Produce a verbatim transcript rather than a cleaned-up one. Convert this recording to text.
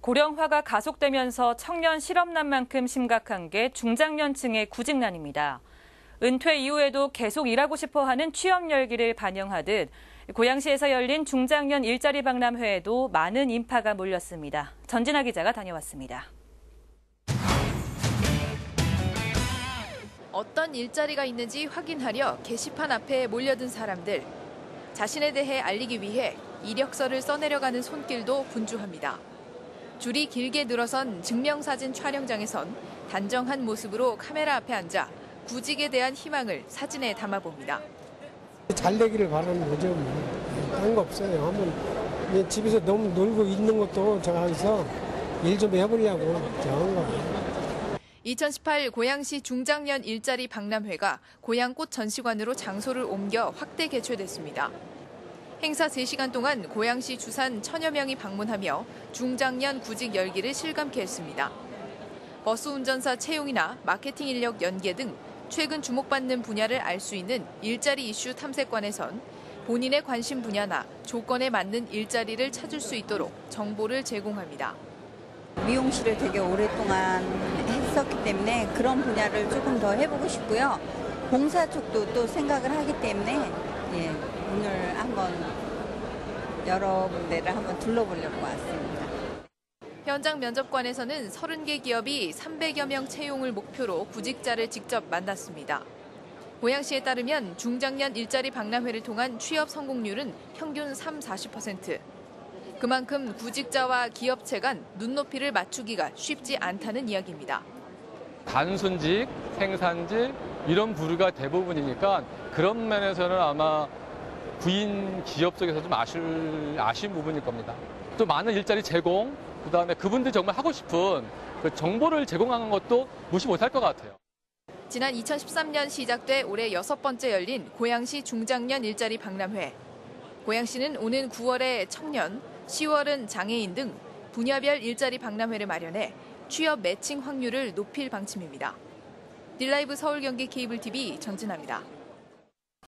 고령화가 가속되면서 청년 실업난만큼 심각한 게 중장년층의 구직난입니다. 은퇴 이후에도 계속 일하고 싶어하는 취업 열기를 반영하듯 고양시에서 열린 중장년 일자리 박람회에도 많은 인파가 몰렸습니다. 전진아 기자가 다녀왔습니다. 어떤 일자리가 있는지 확인하려 게시판 앞에 몰려든 사람들. 자신에 대해 알리기 위해 이력서를 써내려가는 손길도 분주합니다. 줄이 길게 늘어선 증명사진 촬영장에선 단정한 모습으로 카메라 앞에 앉아 구직에 대한 희망을 사진에 담아봅니다. 잘 되기를 바라는 거죠. 딴 거 없어요. 한번 집에서 너무 놀고 있는 것도 제가 해서 일 좀 해보려고 정한 거예요. 이천십팔 고양시 중장년 일자리 박람회가 고양꽃 전시관으로 장소를 옮겨 확대 개최됐습니다. 행사 세 시간 동안 고양시 주산 천여 명이 방문하며 중장년 구직 열기를 실감케 했습니다. 버스 운전사 채용이나 마케팅 인력 연계 등 최근 주목받는 분야를 알 수 있는 일자리 이슈 탐색관에선 본인의 관심 분야나 조건에 맞는 일자리를 찾을 수 있도록 정보를 제공합니다. 미용실을 되게 오랫동안 했었기 때문에 그런 분야를 조금 더 해보고 싶고요. 봉사 쪽도 또 생각을 하기 때문에 예, 오늘 한번 여러 군데를 한번 둘러보려고 왔습니다. 현장 면접관에서는 서른 개 기업이 삼백여 명 채용을 목표로 구직자를 직접 만났습니다. 고양시에 따르면 중장년 일자리 박람회를 통한 취업 성공률은 평균 삼, 사십 퍼센트. 그만큼 구직자와 기업체 간 눈높이를 맞추기가 쉽지 않다는 이야기입니다. 단순직, 생산직 이런 부류가 대부분이니까 그런 면에서는 아마 구인 기업 쪽에서 좀 아쉬울, 아쉬운 부분일 겁니다. 또 많은 일자리 제공, 그다음에 그분들이 정말 하고 싶은 그 정보를 제공하는 것도 무시 못할 것 같아요. 지난 이천십삼 년 시작돼 올해 여섯 번째 열린 고양시 중장년 일자리 박람회. 고양시는 오는 구월에 청년, 시월은 장애인 등 분야별 일자리 박람회를 마련해 취업 매칭 확률을 높일 방침입니다. 딜라이브 서울 경기 케이블 티비 전진아입니다.